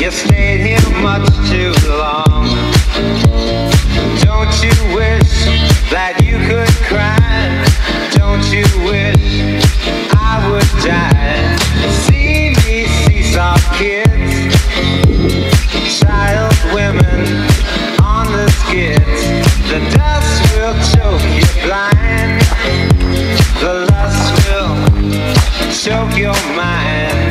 You stayed here much too long. Don't you wish that you could cry? Don't you wish I would die? See me, see soft kids, child women on the skids. The dust will choke you blind. The lust will choke your mind.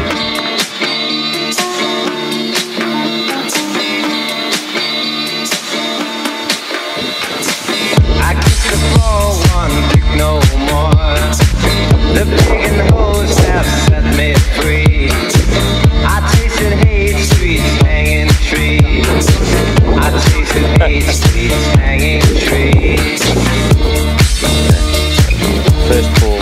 I kiss the floor, one kick no more. The big and hoes have set me free. I tasted hate, sweets hanging trees. I tasted hate, sweets hanging trees. First ball.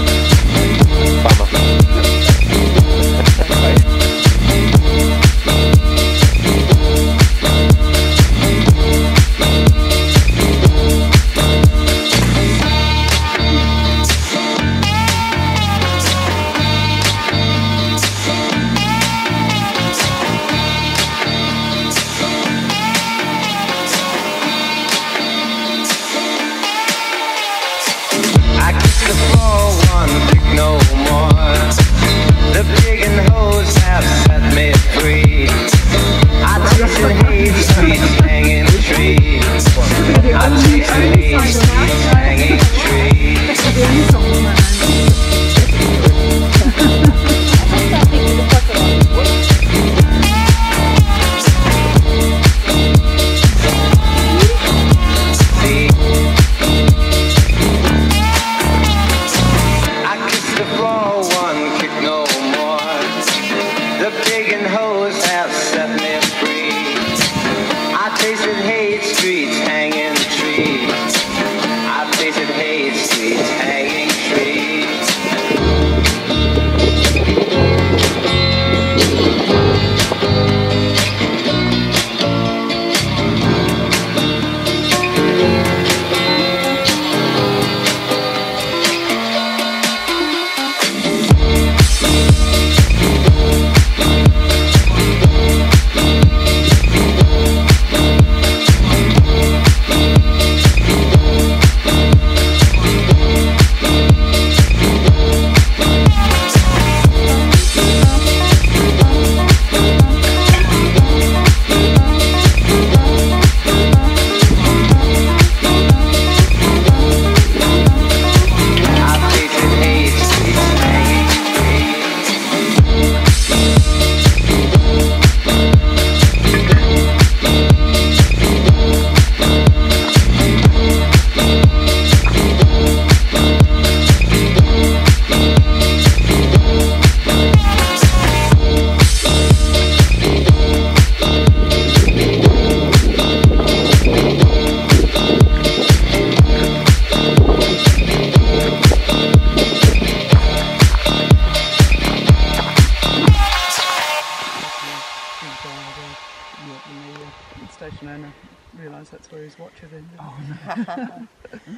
Station owner realised that's where his watch had ended. Oh no.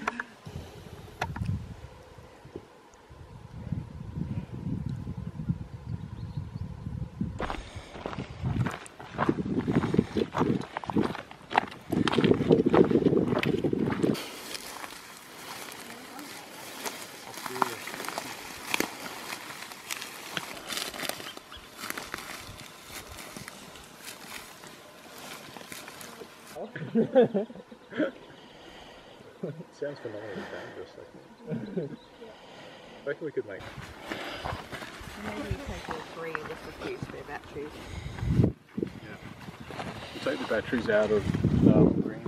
Sounds phenomenally dangerous, I think. I reckon we could make. Maybe take all three and just reduce their batteries. Yeah. We'll take the batteries out of green.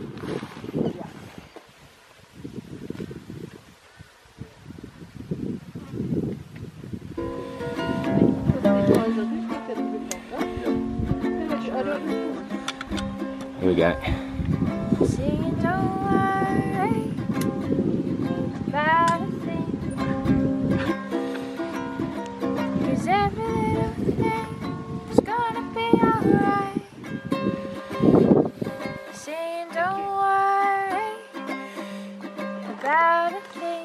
Here we go. Singing, don't worry about a thing, 'cause every little thing is gonna be alright. Singing, don't worry about a thing,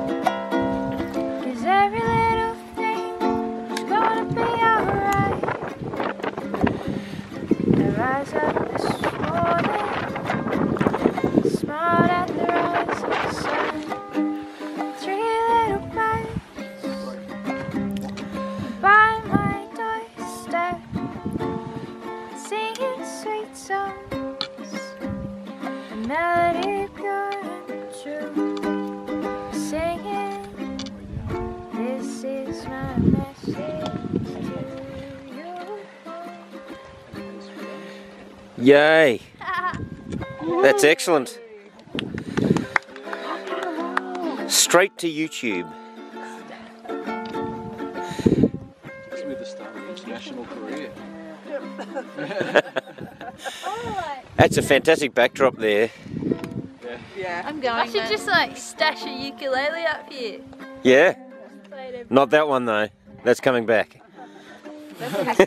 'cause every little thing is gonna be alright. rise up this morning, smiled at the rising sun. 3 little mice by my doorstep, singing sweet songs, a melody pure and true, singing, this is my message to you. Yay! That's excellent. Straight to YouTube. This will be the start of an international career. That's a fantastic backdrop there. Yeah. I'm going. I should just like stash a ukulele up here. Yeah? Not that one though. That's coming back. Yeah,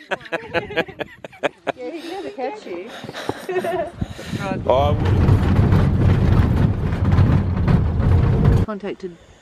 he'd never catch you. Oh, Contacted